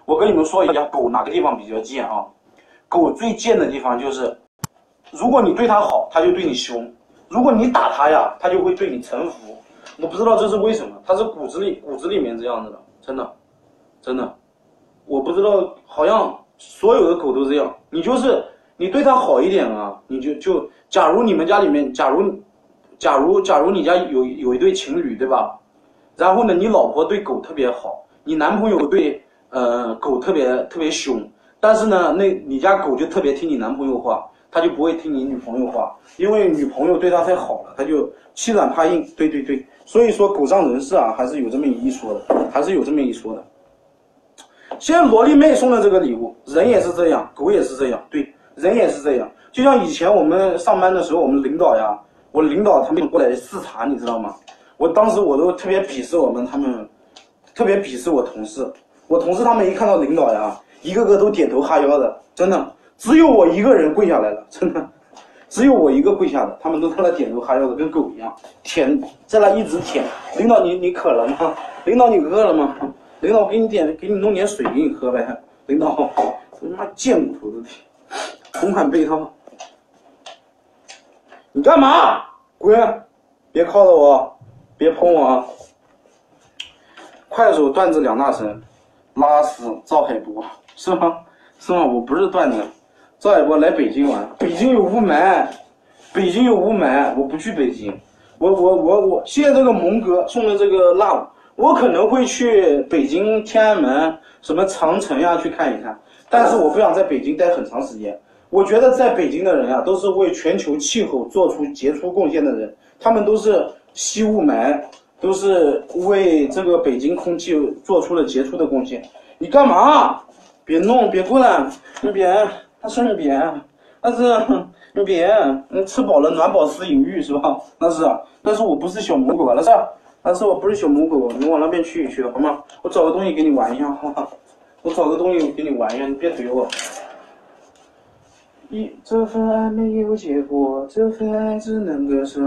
我跟你们说一下，狗哪个地方比较贱啊？狗最贱的地方就是，如果你对它好，它就对你凶；如果你打它呀，它就会对你臣服。我不知道这是为什么，它是骨子里面这样子的，真的，真的，我不知道，好像所有的狗都这样。你对它好一点啊，你就假如你们家里面，假如你家有一对情侣，对吧？然后呢，你老婆对狗特别好，你男朋友对狗特别凶，但是呢，你家狗就特别听你男朋友话，他就不会听你女朋友话，因为女朋友对他太好了，他就欺软怕硬。对对对，所以说狗仗人势啊，还是有这么一说的，还是有这么一说的。现在萝莉妹送的这个礼物，人也是这样，狗也是这样，对，人也是这样。就像以前我们上班的时候，我们领导呀，我领导他们过来视察，你知道吗？当时我都特别鄙视他们特别鄙视我同事。我同事他们一看到领导呀，一个个都点头哈腰的，真的，只有我一个人跪下来了，真的，只有我一个跪下的，他们都在那点头哈腰的，跟狗一样，舔，在那一直舔。领导你渴了吗？领导你饿了吗？领导给你弄点水给你喝呗。领导，他妈贱骨头的，同款被套。你干嘛？滚！别靠着我，别碰我啊！快手段子两大神，拉丝赵海波是吗？是吗？我不是段子。赵海波来北京玩，北京有雾霾，北京有雾霾，我不去北京。我现在这个蒙哥送的这个辣，我可能会去北京天安门什么长城呀去看一看，但是我不想在北京待很长时间。我觉得在北京的人啊，都是为全球气候做出杰出贡献的人，他们都是吸雾霾，都是为这个北京空气做出了杰出的贡献。你干嘛？别弄，别过来，你别，他说你别，但是你别，你吃饱了暖饱思淫欲是吧？但是我不是小母狗啊，但是我不是小母狗，你往那边去一去好吗？我找个东西给你玩一下，好吗？我找个东西给你玩一下，你别怼我。这份爱没有结果，这份爱只能割舍。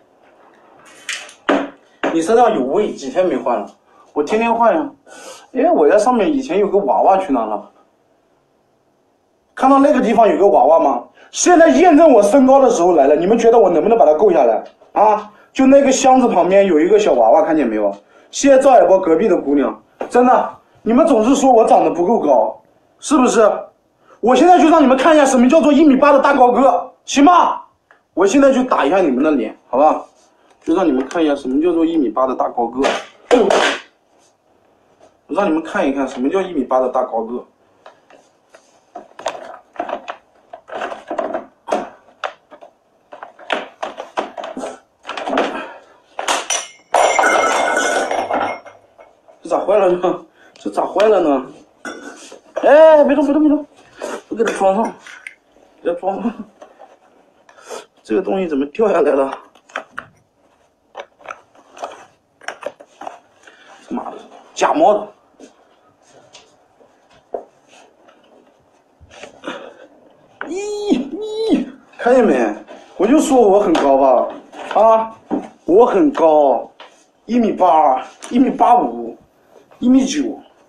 你身上有味，几天没换了？我天天换呀。我在上面以前有个娃娃去哪了？看到那个地方有个娃娃吗？现在验证我身高的时候来了，你们觉得我能不能把它够下来啊？就那个箱子旁边有一个小娃娃，看见没有？谢谢赵海波隔壁的姑娘，真的，你们总是说我长得不够高，是不是？我现在就让你们看一下什么叫做1.8米的大高个，行吗？我现在就打一下你们的脸，好吧？就让你们看一下什么叫做1.8米的大高个。我让你们看一看什么叫1.8米的大高个。这咋坏了呢？这咋坏了呢？哎，别动，我给它装上，给它装上。这个东西怎么掉下来了？妈的，假冒的！看见没？我就说我很高吧，啊，我很高，1.8米、1.85米、1.9米。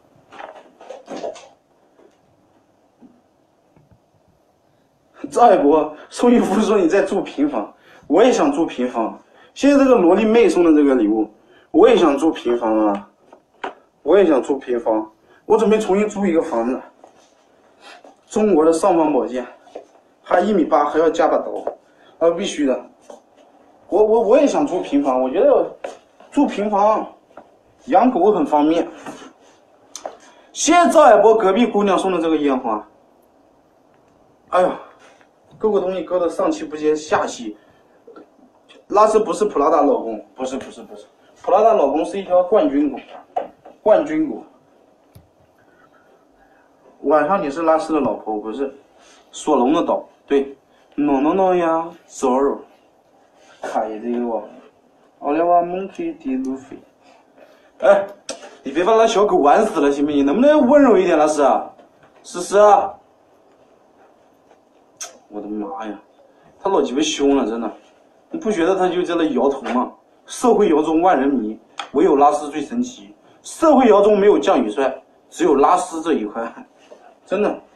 赵海波送一幅说你在住平房，我也想住平房。现在这个萝莉妹送的这个礼物，我也想住平房啊，我也想住平房。我准备重新租一个房子，中国的尚方宝剑，还1.8米，还要加把刀，必须的。我也想住平房，我觉得住平房养狗很方便。谢谢赵海波隔壁姑娘送的这个烟花，哎呀。勾个东西勾的上气不接下气，拉丝不是普拉达老公，不是，普拉达老公是一条冠军狗，晚上你是拉丝的老婆，不是索隆的岛，对 ，no 呀 ，sorrow， 开的我，奥利瓦蒙克的路飞，哎，你别把那小狗玩死了行不行？能不能温柔一点，拉丝啊？思思啊。我的妈呀，他老鸡巴凶了，真的！你不觉得他就在那摇头吗？社会摇中万人迷，唯有拉丝最神奇。社会摇中没有降雨帅， 只有拉丝这一块，真的。